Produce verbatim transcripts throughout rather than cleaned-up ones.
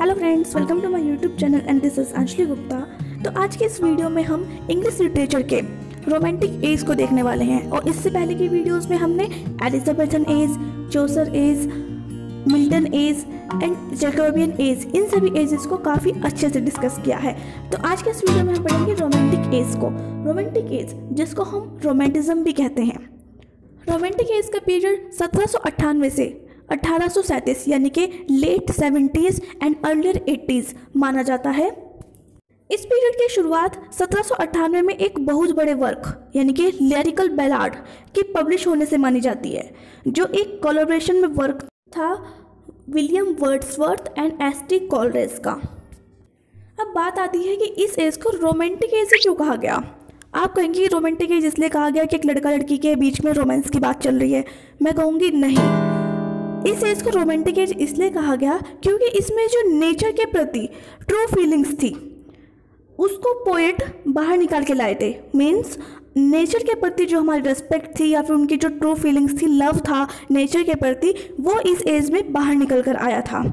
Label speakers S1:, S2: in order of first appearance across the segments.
S1: Hello friends, welcome to my YouTube channel and this is Anjali Gupta. तो आज के इस वीडियो में हम इंग्लिश लिटरेचर के रोमांटिक एज को देखने वाले हैं। और इससे पहले की वीडियोस में हमने Elizabethan age, Chaucer age, Milton age and Jacobean age, इन सभी एजेस को काफ़ी अच्छे से डिस्कस किया है। तो आज के इस वीडियो में हम पढ़ेंगे रोमांटिक एज को। रोमांटिक एज जिसको हम रोमांटिज्म भी कहते हैं। रोमांटिक एज का पीरियड सत्रह सौ अट्ठानवे से अठारह सौ सैंतीस यानी कि late seventies and earlier eighties माना जाता है। इस पीरियड की शुरुआत सत्रह सौ अट्ठानवे में एक बहुत बड़े वर्क यानी कि लिरिकल बैलाड की पब्लिश होने से मानी जाती है, जो एक कोलैबोरेशन में वर्क था William Wordsworth and S T Coleridge का। अब बात आती है कि इस एज को रोमांटिक एज क्यों कहा गया। आप कहेंगे रोमांटिक एज इसलिए कहा गया कि एक लड़का लड़की के बीच में रोमांस की बात चल रही है। मैं कहूँगी नहीं, इस एज को रोमांटिक एज इसलिए कहा गया क्योंकि इसमें जो नेचर के प्रति ट्रू फीलिंग्स थी उसको पोएट बाहर निकाल के लाए थे। मीन्स नेचर के प्रति जो हमारी रिस्पेक्ट थी या फिर उनकी जो ट्रू फीलिंग्स थी, लव था नेचर के प्रति, वो इस एज में बाहर निकल कर आया था।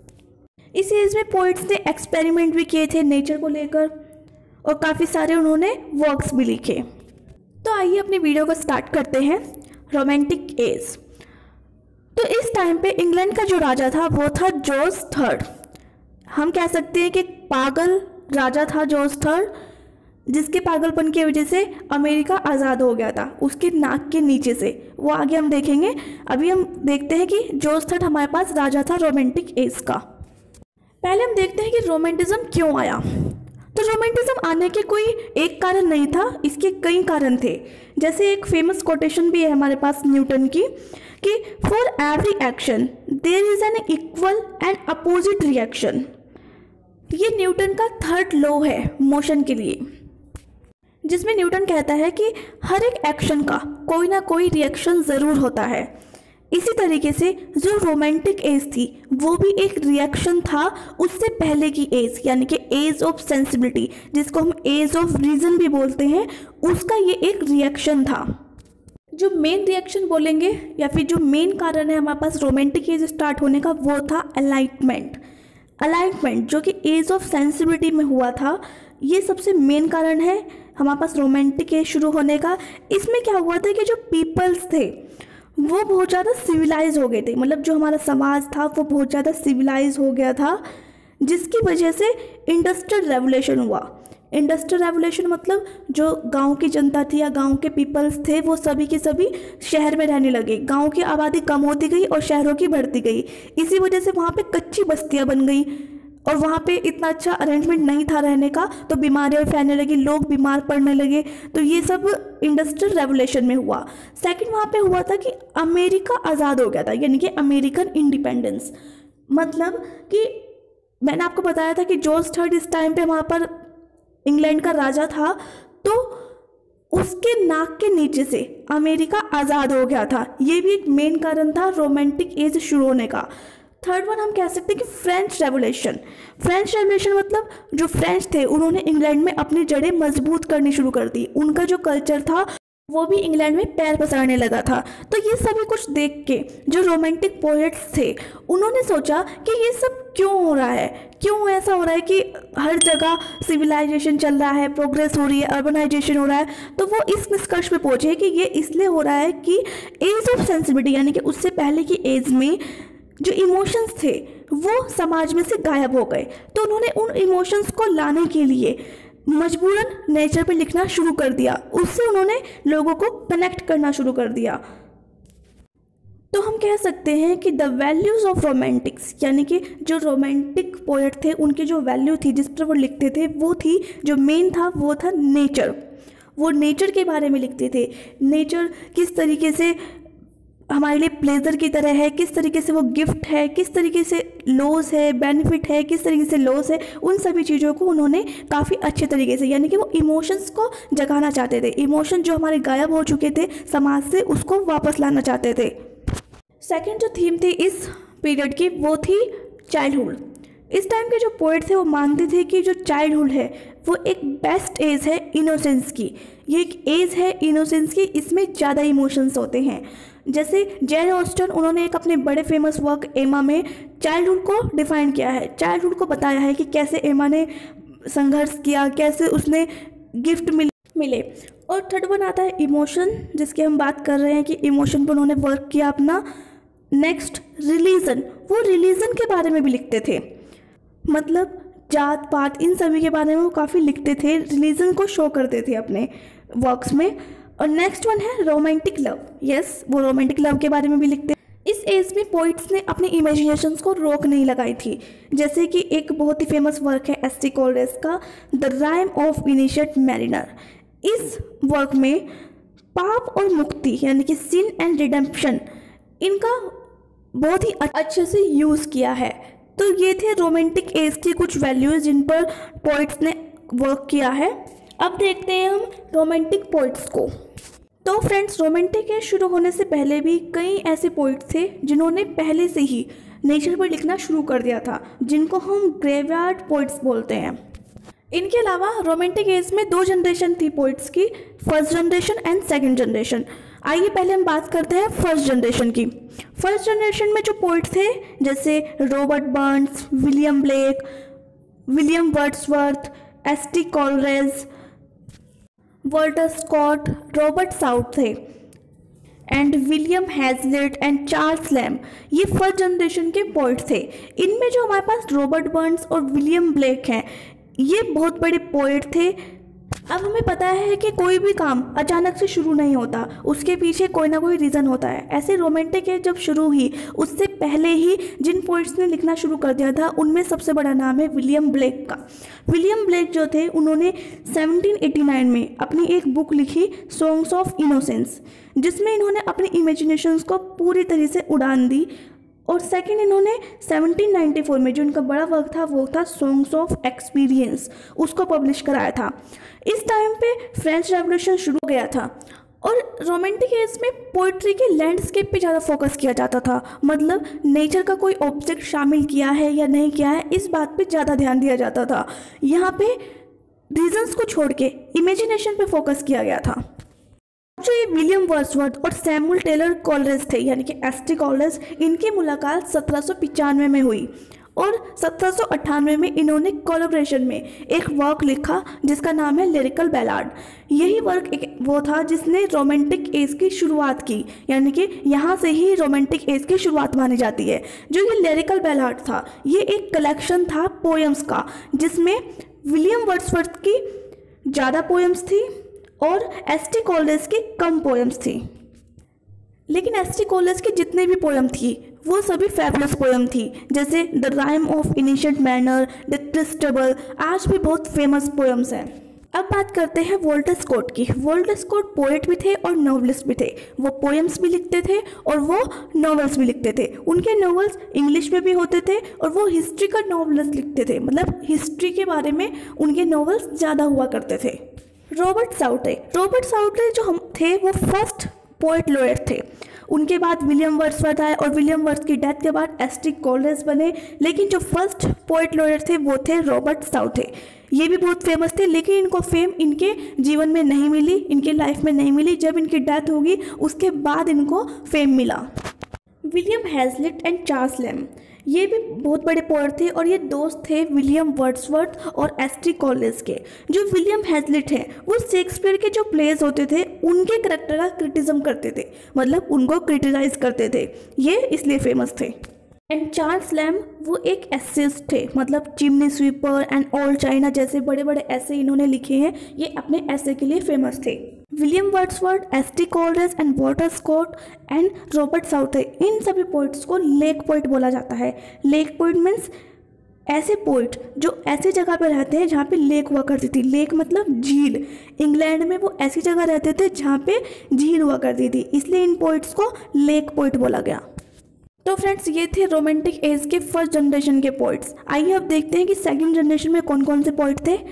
S1: इस एज में पोएट्स ने एक्सपेरिमेंट भी किए थे नेचर को लेकर और काफ़ी सारे उन्होंने वर्क्स भी लिखे। तो आइए अपनी वीडियो को स्टार्ट करते हैं। Romantic age. तो इस टाइम पे इंग्लैंड का जो राजा था वो था जॉर्ज थर्ड। हम कह सकते हैं कि पागल राजा था जॉर्ज थर्ड, जिसके पागलपन की वजह से अमेरिका आज़ाद हो गया था उसके नाक के नीचे से। वो आगे हम देखेंगे। अभी हम देखते हैं कि जॉर्ज थर्ड हमारे पास राजा था रोमांटिक एज का। पहले हम देखते हैं कि रोमांटिज्म क्यों आया। तो रोमांटिज्म आने के कोई एक कारण नहीं था, इसके कई कारण थे। जैसे एक फेमस कोटेशन भी है हमारे पास न्यूटन की कि for every action there is an equal and opposite reaction. ये न्यूटन का थर्ड लॉ है मोशन के लिए, जिसमें न्यूटन कहता है कि हर एक एक्शन का कोई ना कोई रिएक्शन ज़रूर होता है। इसी तरीके से जो रोमांटिक एज थी वो भी एक रिएक्शन था उससे पहले की एज, यानी कि एज ऑफ सेंसिबिलिटी, जिसको हम एज ऑफ रीजन भी बोलते हैं, उसका ये एक रिएक्शन था। जो मेन रिएक्शन बोलेंगे या फिर जो मेन कारण है हमारे पास रोमांटिक एज स्टार्ट होने का, वो था एलाइटमेंट। एलाइटमेंट जो कि एज ऑफ सेंसिबिलिटी में हुआ था, ये सबसे मेन कारण है हमारे पास रोमांटिक एज शुरू होने का। इसमें क्या हुआ था कि जो पीपल्स थे वो बहुत ज़्यादा सिविलाइज हो गए थे। मतलब जो हमारा समाज था वो बहुत ज़्यादा सिविलाइज हो गया था, जिसकी वजह से इंडस्ट्रियल रेवोल्यूशन हुआ। इंडस्ट्रियल रेवोल्यूशन मतलब जो गांव की जनता थी या गांव के पीपल्स थे वो सभी के सभी शहर में रहने लगे। गांव की आबादी कम होती गई और शहरों की बढ़ती गई। इसी वजह से वहाँ पे कच्ची बस्तियाँ बन गई और वहाँ पे इतना अच्छा अरेंजमेंट नहीं था रहने का, तो बीमारियाँ फैलने लगी, लोग बीमार पड़ने लगे। तो ये सब इंडस्ट्रियल रेवोल्यूशन में हुआ। सेकंड वहाँ पे हुआ था कि अमेरिका आज़ाद हो गया था, यानी कि अमेरिकन इंडिपेंडेंस। मतलब कि मैंने आपको बताया था कि जॉर्ज थर्ड इस टाइम पे वहाँ पर इंग्लैंड का राजा था, तो उसके नाक के नीचे से अमेरिका आज़ाद हो गया था। ये भी एक मेन कारण था रोमांटिक एज शुरू होने का। थर्ड वन हम कह सकते हैं कि फ्रेंच रेवोल्यूशन। फ्रेंच रेवोल्यूशन मतलब जो फ्रेंच थे उन्होंने इंग्लैंड में अपनी जड़ें मजबूत करनी शुरू कर दी। उनका जो कल्चर था वो भी इंग्लैंड में पैर पसारने लगा था। तो ये सभी कुछ देख के जो रोमांटिक पोएट्स थे उन्होंने सोचा कि ये सब क्यों हो रहा है, क्यों ऐसा हो रहा है कि हर जगह सिविलाइजेशन चल रहा है, प्रोग्रेस हो रही है, अर्बनाइजेशन हो रहा है। तो वो इस निष्कर्ष पे पहुंचे कि ये इसलिए हो रहा है कि एज ऑफ सेंसिबिलिटी यानी कि उससे पहले की एज में जो इमोशंस थे वो समाज में से गायब हो गए। तो उन्होंने उन इमोशंस को लाने के लिए मजबूरन नेचर पे लिखना शुरू कर दिया। उससे उन्होंने लोगों को कनेक्ट करना शुरू कर दिया। तो हम कह सकते हैं कि द वैल्यूज़ ऑफ रोमांटिक्स, यानी कि जो रोमांटिक पोएट थे उनकी जो वैल्यू थी जिस पर वो लिखते थे वो थी, जो मेन था वो था नेचर। वो नेचर के बारे में लिखते थे। नेचर किस तरीके से हमारे लिए प्लेजर की तरह है, किस तरीके से वो गिफ्ट है, किस तरीके से लॉस है, बेनिफिट है, किस तरीके से लॉस है, उन सभी चीज़ों को उन्होंने काफ़ी अच्छे तरीके से, यानी कि वो इमोशंस को जगाना चाहते थे। इमोशन जो हमारे गायब हो चुके थे समाज से, उसको वापस लाना चाहते थे। सेकंड जो थीम थी इस पीरियड की वो थी चाइल्डहुड। इस टाइम के जो पोएट थे वो मानते थे कि जो चाइल्डहुड है वो एक बेस्ट एज है इनोसेंस की। ये एक एज है इनोसेंस की, इसमें ज़्यादा इमोशंस होते हैं। जैसे जेन ऑस्टन, उन्होंने एक अपने बड़े फेमस वर्क एमा में चाइल्डहुड को डिफाइन किया है, चाइल्डहुड को बताया है कि कैसे एमा ने संघर्ष किया, कैसे उसने गिफ्ट मिल मिले। और थर्ड वन आता है इमोशन, जिसकी हम बात कर रहे हैं कि इमोशन पर उन्होंने वर्क किया अपना। नेक्स्ट रिलीजन, वो रिलीजन के बारे में भी लिखते थे, मतलब जात पात इन सभी के बारे में वो काफ़ी लिखते थे, रिलीजन को शो करते थे अपने वर्क्स में। और नेक्स्ट वन है रोमांटिक लव, यस वो रोमांटिक लव के बारे में भी लिखते। इस एज में पोइट्स ने अपनी इमेजिनेशंस को रोक नहीं लगाई थी, जैसे कि एक बहुत ही फेमस वर्क है एस टी कोलरेज का the rime of ancient mariner. इस वर्क में पाप और मुक्ति यानी कि सिन एंड रिडेम्पशन इनका बहुत ही अच्छे से यूज़ किया है। तो ये थे रोमांटिक एज की कुछ वैल्यूज़ जिन पर पोइट्स ने वर्क किया है। अब देखते हैं हम रोमांटिक पोइट्स को। तो फ्रेंड्स, रोमांटिक एज शुरू होने से पहले भी कई ऐसे पोइट्स थे जिन्होंने पहले से ही नेचर पर लिखना शुरू कर दिया था, जिनको हम ग्रेवयार्ड पोइट्स बोलते हैं। इनके अलावा रोमांटिक एज में दो जनरेशन थी पोइट्स की, first generation and second generation. आइए पहले हम बात करते हैं फर्स्ट जनरेशन की। फर्स्ट जनरेशन में जो पोइट थे जैसे Robert Burns, William Blake, William Wordsworth, S T Coleridge, Walter Scott, Robert Southey and William Hazlitt and Charles Lamb, ये फर्स्ट जनरेशन के पोइट थे। इनमें जो हमारे पास रॉबर्ट बर्न्स और विलियम ब्लेक हैं, ये बहुत बड़े पोइट थे। अब हमें पता है कि कोई भी काम अचानक से शुरू नहीं होता, उसके पीछे कोई ना कोई रीज़न होता है। ऐसे रोमांटिक एज जब शुरू हुई उससे पहले ही जिन पोइट्स ने लिखना शुरू कर दिया था उनमें सबसे बड़ा नाम है विलियम ब्लेक का। विलियम ब्लेक जो थे उन्होंने सेवनटीन एटी नाइन में अपनी एक बुक लिखी सॉन्ग्स ऑफ इनोसेंस, जिसमें इन्होंने अपनी इमेजिनेशंस को पूरी तरह से उड़ान दी। और सेकंड इन्होंने सेवनटीन नाइंटी फोर में जो उनका बड़ा वर्क था वो था सॉन्ग्स ऑफ एक्सपीरियंस, उसको पब्लिश कराया था। इस टाइम पे फ्रेंच रेवोल्यूशन शुरू हो गया था और रोमांटिक एज में पोइट्री के लैंडस्केप पे ज़्यादा फोकस किया जाता था, मतलब नेचर का कोई ऑब्जेक्ट शामिल किया है या नहीं किया है इस बात पे ज़्यादा ध्यान दिया जाता था। यहाँ पे रीजंस को छोड़ के इमेजिनेशन पे फोकस किया गया था। जो ये विलियम वर्ड्सवर्थ और सैमुअल टेलर कोलरेज थे यानी कि एस टी कोलरेज, इनकी मुलाकात सत्रह सौ पचानवे में हुई और सत्रह सौ अट्ठानवे में इन्होंने कोलैबोरेशन में एक वर्क लिखा जिसका नाम है लिरिकल बैलाड। यही वर्क एक वो था जिसने रोमांटिक एज की शुरुआत की, यानी कि यहाँ से ही रोमांटिक एज की शुरुआत मानी जाती है। जो ये लिरिकल बैलाड था ये एक कलेक्शन था पोएम्स का, जिसमें विलियम वर्ड्सवर्थ की ज़्यादा पोएम्स थी और एस टी कोलरेज की कम पोएम्स थी। लेकिन एस टी कोलरेज की जितने भी पोएम थी वो सभी फैबुलस पोएम थी, जैसे the rime of ancient mariner, the Christabel, आज भी बहुत फेमस पोएम्स हैं। अब बात करते हैं वॉल्टर स्कॉट की। वॉल्टर स्कॉट पोएट भी थे और नॉवलिस्ट भी थे, वो पोएम्स भी लिखते थे और वो नॉवेल्स भी लिखते थे। उनके नॉवेल्स इंग्लिश में भी होते थे और वो हिस्ट्री का नॉवेल्स लिखते थे, मतलब हिस्ट्री के बारे में उनके नॉवेल्स ज़्यादा हुआ करते थे। रॉबर्ट साउटे रॉबर्ट साउटे जो हम थे वो फर्स्ट पोएट लॉयर थे। उनके बाद विलियम वर्ड्सवर्थ आए और विलियम वर्ड्स की डेथ के बाद एस टी कोलरेज बने, लेकिन जो फर्स्ट पोएट लॉयर थे वो थे रॉबर्ट साउथे। ये भी बहुत फेमस थे, लेकिन इनको फेम इनके जीवन में नहीं मिली, इनके लाइफ में नहीं मिली। जब इनकी डेथ होगी उसके बाद इनको फेम मिला। William Hazlitt and Charles Lamb ये भी बहुत बड़े पोएट थे और ये दोस्त थे विलियम वर्ड्सवर्थ और एस टी कोलरेज के। जो विलियम हैजलिट हैं वो शेक्सपियर के जो प्लेज होते थे उनके करेक्टर का क्रिटिज्म करते थे, मतलब उनको क्रिटिसाइज करते थे, ये इसलिए फेमस थे। एंड चार्ल्स लैम वो एक एसेस्ट थे, मतलब chimney sweeper and old china जैसे बड़े बड़े ऐसे इन्होंने लिखे हैं, ये अपने ऐसे के लिए फेमस थे। William Wordsworth, S T Coleridge and Walter Scott and Robert Southey, इन सभी पोइट्स को लेक पोइट बोला जाता है। लेक पोइट मीन्स ऐसे पोइट जो ऐसी जगह पर रहते हैं जहाँ पे लेक हुआ करती थी। लेक मतलब झील। इंग्लैंड में वो ऐसी जगह रहते थे जहाँ पे झील हुआ करती थी, इसलिए इन पोइट्स को लेक पोइट बोला गया। तो फ्रेंड्स ये थे रोमांटिक एज के फर्स्ट जनरेशन के पोइट्स। आइए अब देखते हैं कि सेकंड जनरेशन में कौन कौन से पोइट थे।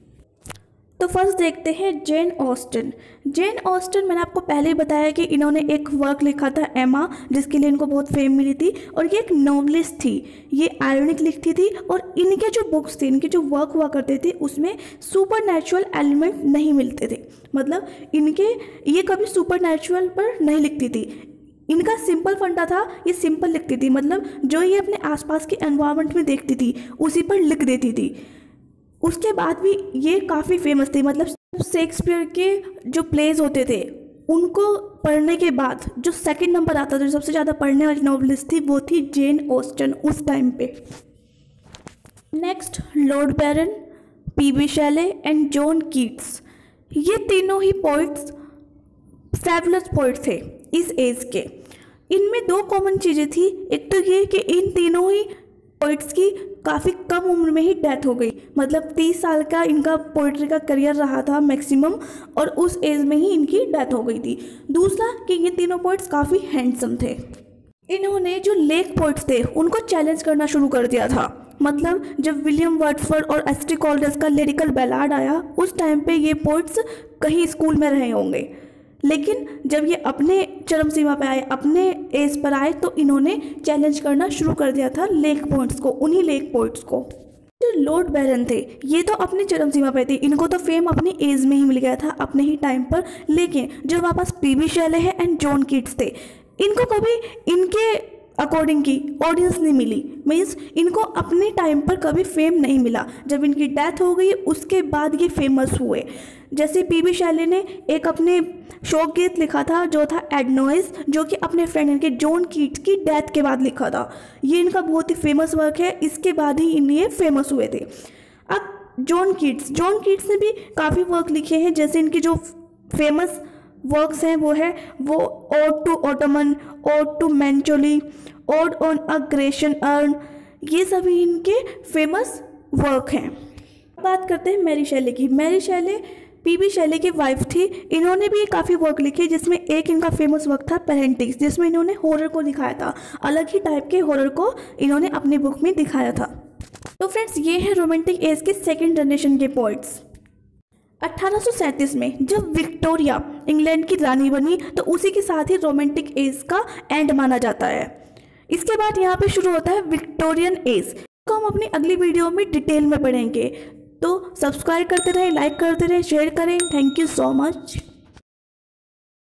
S1: तो फर्स्ट देखते हैं जेन ऑस्टन। जेन ऑस्टन मैंने आपको पहले ही बताया कि इन्होंने एक वर्क लिखा था एमा, जिसके लिए इनको बहुत फेम मिली थी और ये एक नॉवलिस्ट थी। ये आयरनिक लिखती थी और इनके जो बुक्स थे, इनके जो वर्क हुआ करते थे उसमें सुपर नेचुरल एलिमेंट नहीं मिलते थे, मतलब इनके ये कभी सुपर नेचुरल पर नहीं लिखती थी। इनका सिंपल फंडा था, ये सिंपल लिखती थी, मतलब जो ये अपने आसपास के एनवायरनमेंट में देखती थी उसी पर लिख देती थी। उसके बाद भी ये काफ़ी फेमस थी, मतलब शेक्सपियर के जो प्लेज होते थे उनको पढ़ने के बाद जो सेकंड नंबर आता था, जो सबसे ज़्यादा पढ़ने वाली नॉवलिस्ट थी वो थी जेन ऑस्टन उस टाइम पे। Next Lord Byron, P B Shelley and John Keats. ये तीनों ही पोइट्स फैबुलस पोइट थे इस एज के। इनमें दो कॉमन चीज़ें थी, एक तो ये कि इन तीनों ही पोइट्स की काफ़ी कम उम्र में ही डेथ हो गई, मतलब तीस साल का इनका पोइट्री का करियर रहा था मैक्सिमम, और उस एज में ही इनकी डेथ हो गई थी। दूसरा कि ये तीनों पोइट्स काफ़ी हैंडसम थे। इन्होंने जो लेक पोइट्स थे उनको चैलेंज करना शुरू कर दिया था, मतलब जब विलियम वर्ड्सवर्थ और एस टी कॉलरस का लिरिकल बैलाड आया उस टाइम पे ये पोइट्स कहीं स्कूल में रहे होंगे, लेकिन जब ये अपने चरम सीमा पे आए, अपने एज पर आए, तो इन्होंने चैलेंज करना शुरू कर दिया था लेक पोइट्स को, उन्हीं लेक पोइट्स को। जो लॉर्ड बैरन थे ये तो अपनी चरम सीमा पे थे, इनको तो फेम अपनी एज में ही मिल गया था, अपने ही टाइम पर। लेकिन जो वापस पी बी शेले है एंड जॉन कीट्स थे, इनको कभी इनके अकॉर्डिंग की ऑडियंस नहीं मिली, मीन्स इनको अपने टाइम पर कभी फेम नहीं मिला। जब इनकी डेथ हो गई उसके बाद ये फेमस हुए। जैसे पी बी शेले ने एक अपने शोक गीत लिखा था जो था एडनोइस, जो कि अपने फ्रेंड इनके जॉन कीट्स की डेथ के बाद लिखा था। ये इनका बहुत ही फेमस वर्क है, इसके बाद ही इन ये फेमस हुए थे। अब जॉन कीट्स जॉन कीट्स ने भी काफ़ी वर्क लिखे हैं, जैसे इनके जो फेमस वर्क्स हैं वो है वो ode to autumn, ode to melancholy, ode on a Grecian urn, ये सभी इनके फेमस वर्क हैं। बात करते हैं मैरी शेले की। Mary Shelley P B Shelley की वाइफ थी। इन्होंने भी काफ़ी वर्क लिखे, जिसमें एक इनका फेमस वर्क था पेरेंटिक्स, जिसमें इन्होंने हॉरर को दिखाया था, अलग ही टाइप के हॉरर को इन्होंने अपनी बुक में दिखाया था। तो फ्रेंड्स ये है रोमांटिक एज के सेकेंड जनरेशन के पोइट्स। अट्ठारह सौ सैंतीस में जब विक्टोरिया इंग्लैंड की रानी बनी तो उसी के साथ ही रोमांटिक एज का एंड माना जाता है। इसके बाद यहाँ पे शुरू होता है विक्टोरियन एज, को हम अपनी अगली वीडियो में डिटेल में पढ़ेंगे। तो सब्सक्राइब करते रहें, लाइक करते रहें, शेयर करें। Thank you so much.